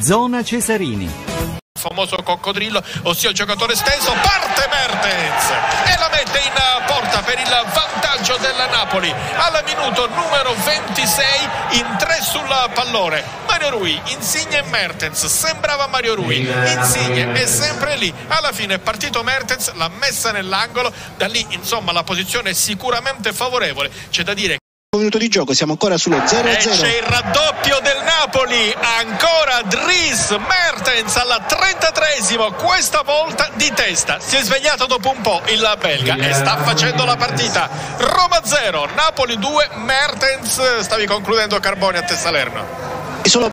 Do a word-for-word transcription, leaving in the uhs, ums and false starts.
Zona Cesarini. Famoso coccodrillo, ossia il giocatore steso, parte Mertens e la mette in porta per il vantaggio del Napoli al minuto numero ventisei, in tre sul pallone. Mario Rui, Insigne e Mertens, sembrava Mario Rui, Insigne è sempre lì, alla fine è partito Mertens, l'ha messa nell'angolo, da lì insomma la posizione è sicuramente favorevole, c'è da dire. Minuto di gioco, siamo ancora sullo zero a zero. E c'è il raddoppio del Napoli, ancora Dries Mertens al trentatreesimo, questa volta di testa, si è svegliato dopo un po' il belga e sta facendo la partita. Roma zero, Napoli due, Mertens, stavi concludendo Carboni a te Salerno. E solo